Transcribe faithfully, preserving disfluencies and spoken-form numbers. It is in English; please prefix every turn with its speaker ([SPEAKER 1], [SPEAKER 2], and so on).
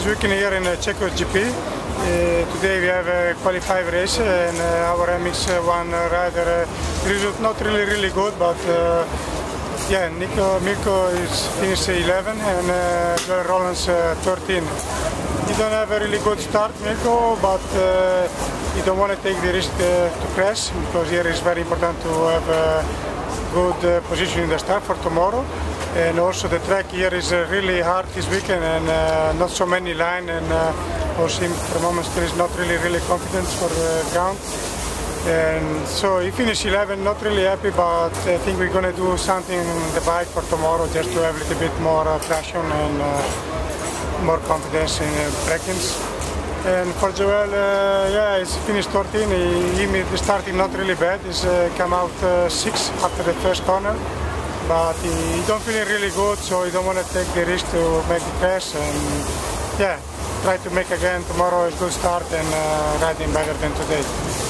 [SPEAKER 1] weekend here in uh, Checo G P. Uh, today we have a qualified race and uh, our M X one rider uh, result not really really good, but uh, yeah, Nico Mirko is finished eleven and uh, Joel Rollins uh, thirteen. He don't have a really good start, Mirko, but uh, he don't want to take the risk uh, to crash, because here is very important to have a good uh, position in the start for tomorrow. And also the track here is uh, really hard this weekend, and uh, not so many line, and uh, also him for the moment still is not really really confident for the ground. And so he finished eleven, not really happy, but I think we're going to do something on the bike for tomorrow just to have a little bit more uh, traction and uh, more confidence in uh, break-ins. And for Joel, uh, yeah, he's finished thirteen. He, he the starting not really bad. He's uh, come out uh, six after the first corner, but he, he don't feel really good, so he don't want to take the risk to make the crash. And yeah, try to make again tomorrow a good start and uh, riding better than today.